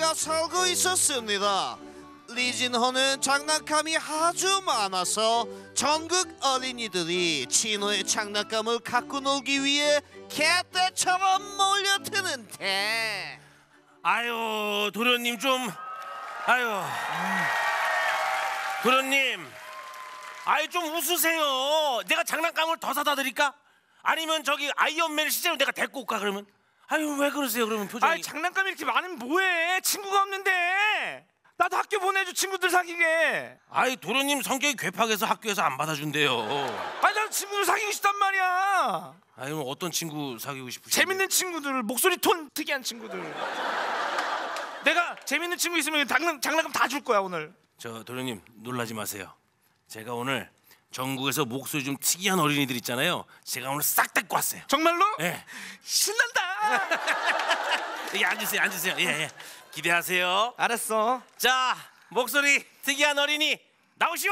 어린이가 살고 있었습니다. 리진호는 장난감이 아주 많아서 전국 어린이들이 진호의 장난감을 갖고 놀기 위해 개떼처럼 몰려드는데, 아유 도련님 좀 아유 도련님 아유 좀 웃으세요. 내가 장난감을 더 사다 드릴까? 아니면 저기 아이언맨 시제로 내가 데리고 올까 그러면? 아유 왜 그러세요 그러면 표정이. 아이 장난감이 이렇게 많으면 뭐해? 친구가 없는데. 나도 학교 보내줘 친구들 사귀게. 아이 도련님 성격이 괴팍해서 학교에서 안 받아준대요. 아니 난 친구들 사귀고 싶단 말이야. 아유 어떤 친구 사귀고 싶으신데? 재밌는 친구들, 목소리 톤 특이한 친구들. 내가 재밌는 친구 있으면 장난감 다 줄 거야 오늘. 저 도련님 놀라지 마세요. 제가 오늘 전국에서 목소리 좀 특이한 어린이들 있잖아요. 제가 오늘 싹 데리고 왔어요. 정말로? 예. 신난다. 여기 앉으세요. 예. 기대하세요. 알았어. 자, 목소리 특이한 어린이 나오시오.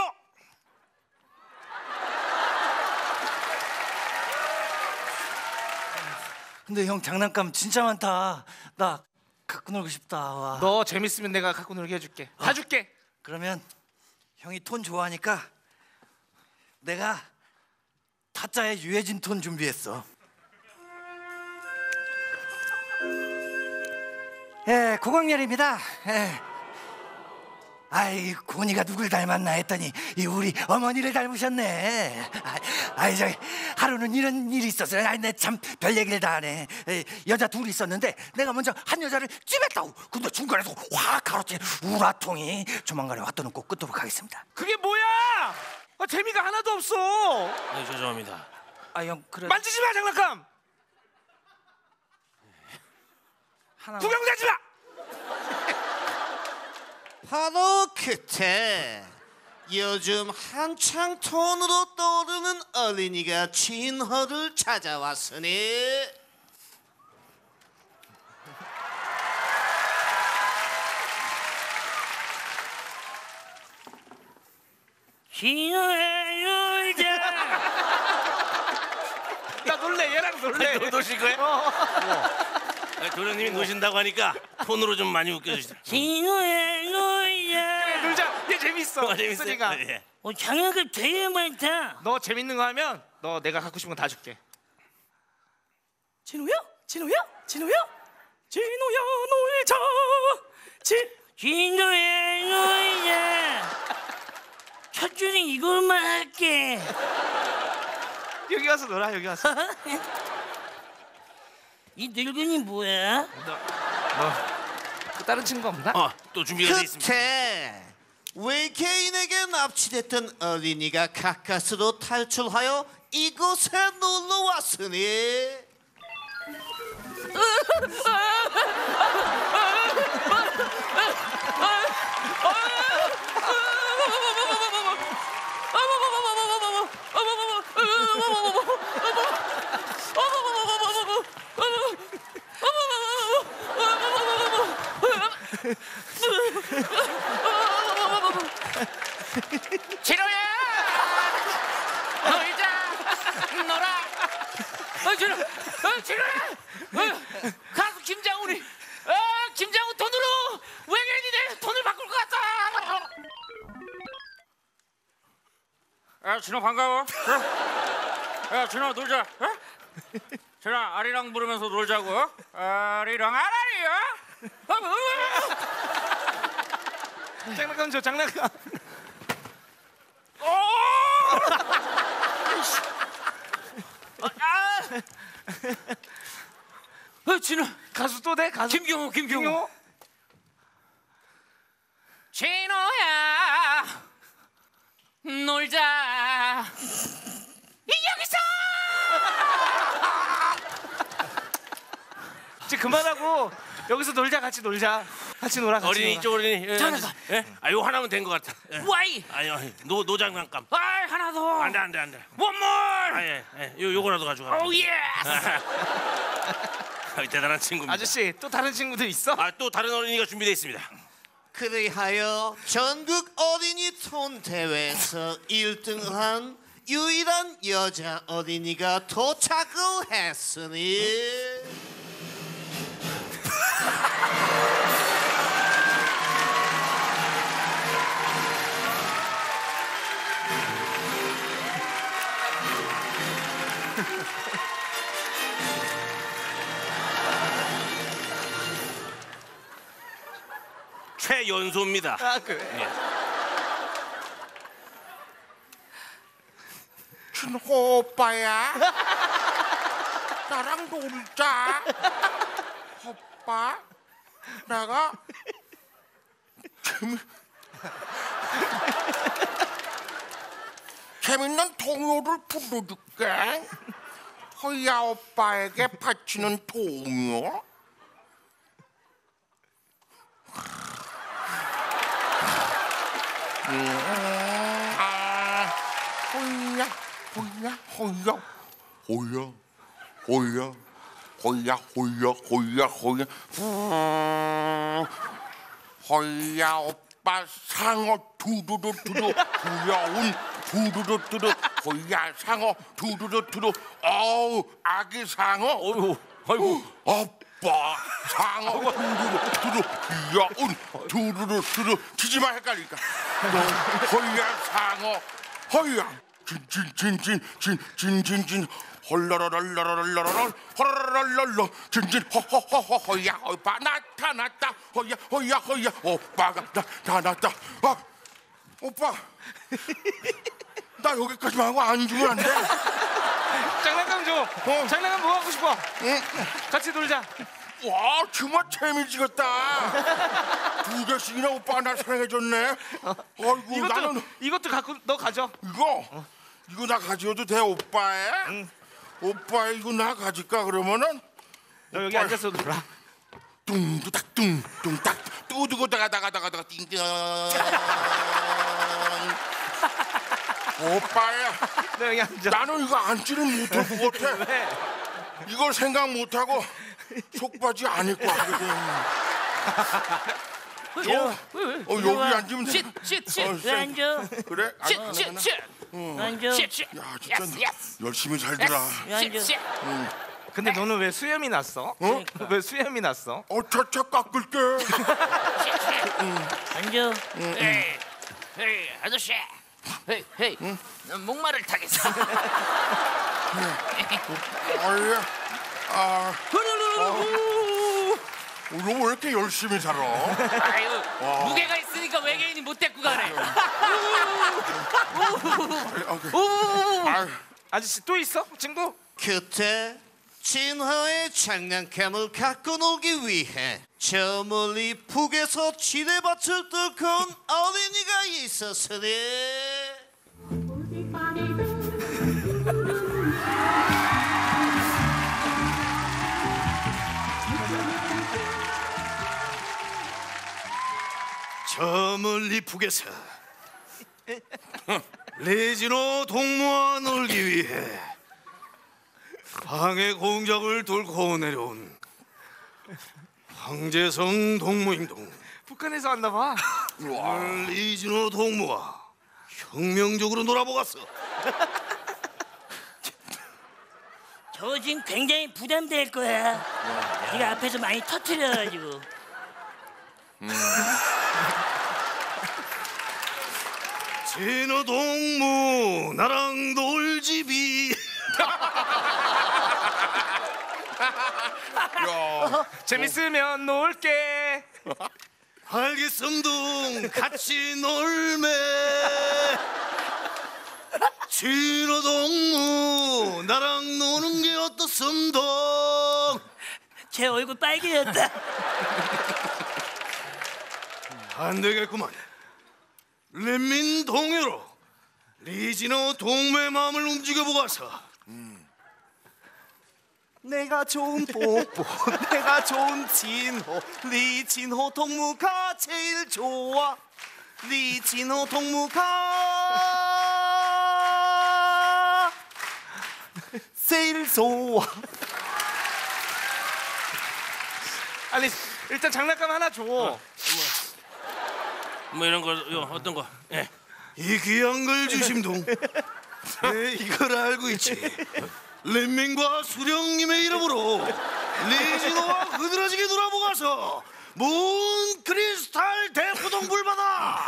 근데 형 장난감 진짜 많다. 나 갖고 놀고 싶다. 와. 너 재밌으면 내가 갖고 놀게 해줄게. 다 줄게. 그러면 형이 톤 좋아하니까 내가 타짜의 유해진 톤 준비했어. 예, 고광렬입니다. 예. 아이, 고니가 누굴 닮았나 했더니 이 우리 어머니를 닮으셨네. 저기 하루는 이런 일이 있었어요. 내 참 별 얘기를 다 하네. 여자 둘이 있었는데 내가 먼저 한 여자를 찜했다고. 근데 중간에서 확 가로챈 우라통이. 조만간에 왔더는 꼭 끄도록 하겠습니다. 그게 뭐야? 재미가 하나도 없어. 네, 죄송합니다. 형 그래. 만지지 마 장난감. 구경되지 마. 바로 그때 요즘 한창 톤으로 떠오르는 어린이가 진호를 찾아왔으니, 진호야 놀자. 나 놀래. 얘랑 놀래. 너 노실 거야? 도련님이 노신다고 하니까 톤으로 좀 많이 웃겨주시죠. 진호야 놀자. 놀자. 얘 재밌어. 재밌으니까. 예. 장난감 되게 많다. 너 재밌는 거 하면 너 내가 갖고 싶은 거 다 줄게. 진호야 놀자. 진호야 놀자. 첫 줄은 이걸만 할게. 여기 와서 놀아. 여기 와서. 이 늙은이 뭐야? 너 다른 친구 없나? 또 준비가 돼 있습니다. 그때 외계인에게 납치됐던 어린이가 가까스로 탈출하여 이곳에 놀러 왔으니, 진호야 놀아. 진호야. 가수 김장훈이. 김장훈 돈으로 외계인이 내 돈을 바꿀 것 같다. 진호 반가워. 야 진호 놀자. 진호 아리랑 부르면서 놀자고. 아리랑 아라리야. 장난감 줘. 장난감. 진호. 가수 또 돼? 가수. 김경호. 진호야 놀자. 여기서. 이제 그만하고 여기서 놀자. 같이 놀자. 같이 놀아. 같이 어린이 놀아. 이쪽 어린이. 장난감. 예? 이거 하나면 된 것 같아. 예. 와이. 아니 노 장난감. 하나 더. 안돼. 원몰. 요거라도 가져가. 오 예스. 대단한 친구입니다. 아저씨 또 다른 친구들 있어? 또 다른 어린이가 준비되어 있습니다. 그리하여 전국 어린이 톤 대회에서 1등을 한 유일한 여자 어린이가 도착을 했으니, 최연소입니다. 아 그래. 준호 오빠야. 나랑 놀자. 오빠, 내가 재밌는 동요를 불러줄게. 허야 오빠에게 바치는 동요. 허야, 허야, 허야, 허야, 허야. 호야 호야 호야 호야 호야 오빠 상어 두두두두두 귀여운 두두두두두 호야 상어 두두두두두 어우 아기 상어 어이구, 아이고. 오빠 상어 두두두두 귀여운 두두두두 치지마 헷갈리니까 호야 상어 호야 진진진진진진진진 헐라라랄라라랄라랄 헐라랄랄라 진진 허허허허야 오빠 나타났다 허야 허야 허야 오빠가 나타났다. 오빠 나 여기까지만 하고 안 주면 안 돼? 장난감 줘. 장난감 뭐 갖고 싶어? 응? 같이 놀자. 와 정말 재미지겠다. 2개씩이나 오빠가 나 사랑해줬네. 아이고 나는 이것도 갖고 너 가져. 이거 나 가져도 돼 오빠에? 응. 오빠 이거 나 가질까 그러면은? 너 여기 앉아서 놀아. 뚱두닥 뚱뚱딱 뚜두고 다가 띵띵. 오빠야. 너 여기 앉아. 나는 이거 앉지는 못할 것 같아. 왜? 이걸 생각 못하고 속바지 안 입고 하게 돼. 여기 앉으면 돼. 왜 앉아? 그래? 앉아. 야 진짜 열심히 살더라. 왜 앉아? 근데 너는 왜 수염이 났어? 왜 수염이 났어? 차차 깎을게. 앉아. 헤이, 아저씨. 헤이. 넌 목마를 타겠어. 아야. 너 왜 이렇게 열심히 살아? 아유, 무게가 있으니까 외계인이 못 데리고 가네. 아저씨 또 있어? 친구? 그때 진화의 장난감을 갖고 놀기 위해 저 멀리 북에서 지뢰밭을 뚫고 온 어린이가 있었으니 저 멀리 북에서 레지노 동무와 놀기 위해 방해 공작을 뚫고 내려온 황제성 동무행동 북한에서 왔나 봐. 레지노 동무와 혁명적으로 놀아보았어. 저 지금 굉장히 부담될 거야. 네가 앞에서 많이 터트려가지고. 진호 동무 나랑 놀지비. 재밌으면 놀게. 알겠음둥 같이 놀매. 진호 동무 나랑 노는 게 어떻음동. 제 얼굴 빨개졌다. 안 되겠구만. 렛민 동요로 리진호 동무의 마음을 움직여 보아서. 내가 좋은 뽀뽀, 내가 좋은 진호, 리진호 동무가 제일 좋아. 리진호 동무가 제일 좋아. 아니 일단 장난감 하나 줘. 뭐 이런 거 어떤 거? 예. 이 귀한 걸 주심동. 내 이걸 알고 있지. 렛민과 수령님의 이름으로 리진호와 흐드러지게 놀아보가서 문 크리스탈 대포동 불바다.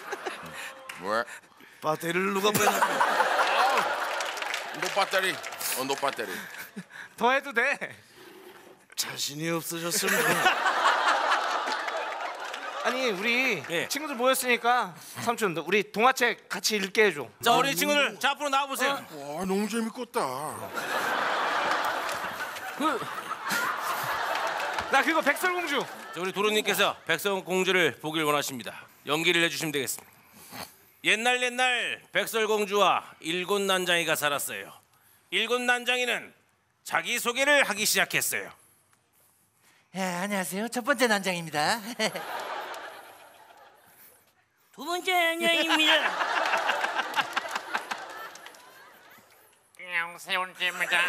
왜? 배터리를 누가 빼놨어? 너 배터리 노 배터리. 더 해도 돼. 자신이 없으셨습니다. 아니 우리 예. 친구들 모였으니까 삼촌 우리 동화책 같이 읽게 해줘. 자 어린이 친구들 자 앞으로 나와보세요. 와 너무 재밌겠다. 나 그거 백설공주. 자, 우리 도련님께서 백설공주를 보길 원하십니다. 연기를 해주시면 되겠습니다. 옛날 백설공주와 일곱난장이가 살았어요. 일곱난장이는 자기소개를 하기 시작했어요. 예, 안녕하세요. 첫 번째 난장입니다. 두 번째 안녕입니다. 세운집니다.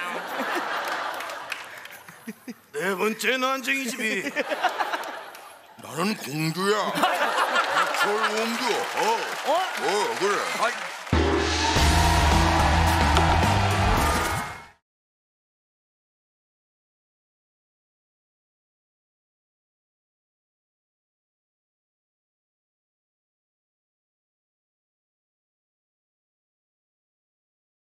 네 번째 난쟁이집이 나는 공주야. 백설공주. 그래.